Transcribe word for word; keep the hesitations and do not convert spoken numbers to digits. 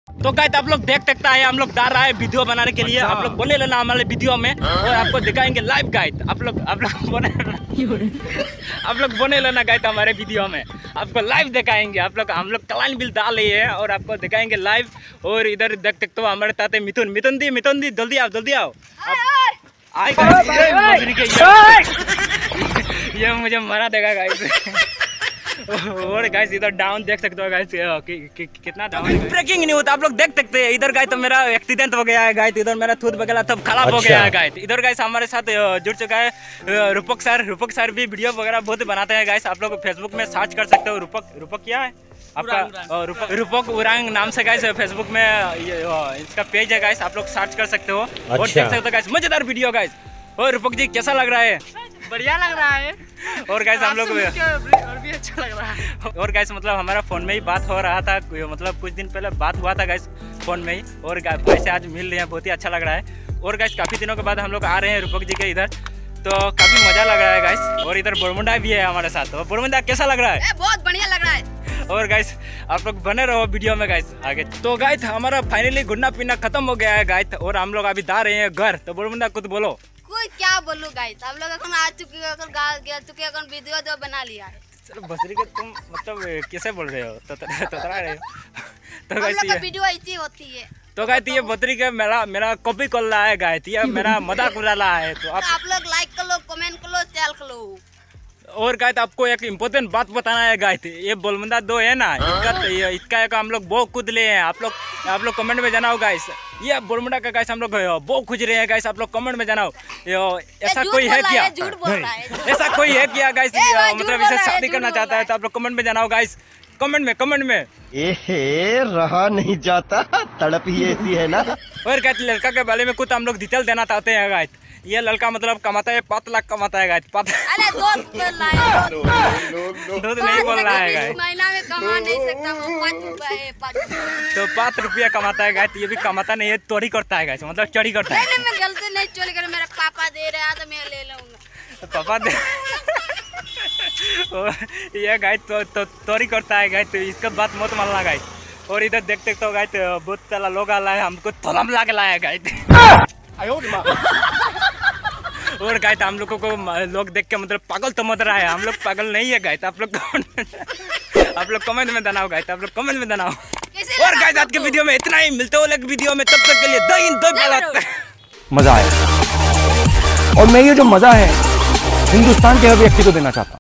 तो गाइस आप लोग देख सकते हैं हम लोग डाल रहा है वीडियो बनाने के लिए। आप लोग बने लेना हमारे वीडियो में और आपको दिखाएंगे लाइव गाइड। आप लोग आप लोग बने आप लोग बने लेना गाइड हमारे वीडियो में, आपको लाइव दिखाएंगे। आप लोग हम लोग क्लाइन बिल डाल रही है और आपको दिखाएंगे लाइव। और इधर देख सकते हो हमारे साथ मिथुन मिथुन दी मिथुन दी जल्दी आओ जल्दी आओ। आए ये मुझे मरा देगा गाइस। और गाइस इधर डाउन देख सकते हो गाइस कि, कि, कितना डाउन। ब्रेकिंग न्यूज आप लोग देख सकते हैं। इधर गाइस तो मेरा एक्सीडेंट हो गया है गाइस। इधर मेरा थूत वगैरह सब खराब हो गया है गाइस। इधर गाइस हमारे साथ जुड़ चुका है रूपक सर। रूपक सर भी वीडियो वगैरह बहुत बनाते हैं गाइस। आप लोग फेसबुक में सर्च कर सकते हो। रूपक रूपक क्या है आपका? रूपक रूपक उरांग नाम से गाइस फेसबुक में इसका पेज है गाइस। आप लोग सर्च कर सकते हो और देख सकते हो गाइस मजेदार वीडियो गाइस। और रूपक जी कैसा लग रहा है? बढ़िया लग रहा है। और गाइस हम लोग और भी अच्छा लग रहा है। और गाइस मतलब हमारा फोन में ही बात हो रहा था, मतलब कुछ दिन पहले बात हुआ था गाइस फोन में ही। और भाई से आज मिल रहे हैं, बहुत ही अच्छा लग रहा है। और गाइस काफी दिनों के बाद हम लोग आ रहे हैं रूपक जी के इधर, तो काफी मजा लग रहा है गाइस। और इधर बोरमुंडा भी है हमारे साथ। तो बोरमुंडा कैसा लग रहा है? बहुत बढ़िया लग रहा है। और गाइस आप लोग बने रहो वीडियो में गाइस आगे। तो गाइस हमारा फाइनली घुटना पीना खत्म हो गया है गाइस और हम लोग अभी जा रहे हैं घर। तो बोरमुंडा कुछ बोलो। कोई क्या बोलूं गाइस, आप लोग अपन आ चुके हैं, अपन गा गया चुके हैं, अपन वीडियो जो बना लिया है। चलो बसरी के तुम मतलब कैसे बोल रहे हो? तो ततरा रहे हो। तो गाइस ये वीडियो ऐसी होती है। तो गाइस ये बसरी के मेरा मेरा कॉपी कर रहा है गाइस, ये मेरा मजाक उड़ा रहा है। तो आप लोग लाइक कर लो, कमेंट कर लो, शेयर कर लो। और गाइस आपको एक इम्पोर्टेंट बात बताना है गाइस। ये बोलमुंडा दो है ना, इसका इसका एक हम लोग बहुत कूद ले हैं। आप लोग आप लोग कमेंट में जनाओ गाइस। ये बोलमुंडा का गाइस हम लोग बहुत खुज रहे हैं गाइस। आप लोग कमेंट में जनाओ ऐसा कोई है क्या? झूठ बोल रहा है। ऐसा कोई है क्या गाइस मतलब इसे शादी करना चाहता है? तो आप लोग कमेंट में जनाओ गाइस, कमेंट में कमेंट में। एहे रहा नहीं जाता, तड़प ही ऐसी है ना। और गाइस लड़का के बारे में कुछ हम लोग डिटेल देना चाहते हैं गाइस। ये लड़का मतलब कमाता है पाँच लाख कमाता है गाइस। पाँच अरे दोस्त बोल रहा है, दोस्त नहीं बोल रहा है गाइस। महीना में कमा नहीं सकता वो पाँच रुपए पाँच। तो पाँच रुपया कमाता है गाइस। ये भी कमाता नहीं है, चोरी करता है गाइस, मतलब चोरी करता है। नहीं मैं गलती नहीं चोरी कर, मेरे पापा दे रहे हैं तो मैं ले लूंगा। पापा दे ये गाइस तो, तो चोरी करता है गाइस। तो इसका बात मत मानना गाइस। और इधर देखते तो गाइस बहुत सारा लोग आ रहा है, हमको थोलम ला के लाया गाइस। और गाइस हम लोगों को लोग देख के मतलब पागल तो मत रहा है, हम लोग पागल नहीं है गाइस। आप लोग आप लोग कमेंट में दनाओ गाइस, आप लोग कमेंट में दनाओ। और गाइस आज के वीडियो में इतना ही, मिलते हो एक वीडियो में, तब तक के लिए दो इन दो गलत। मजा आया और मैं ये जो मजा है हिंदुस्तान के हर व्यक्ति को देना चाहता हूँ।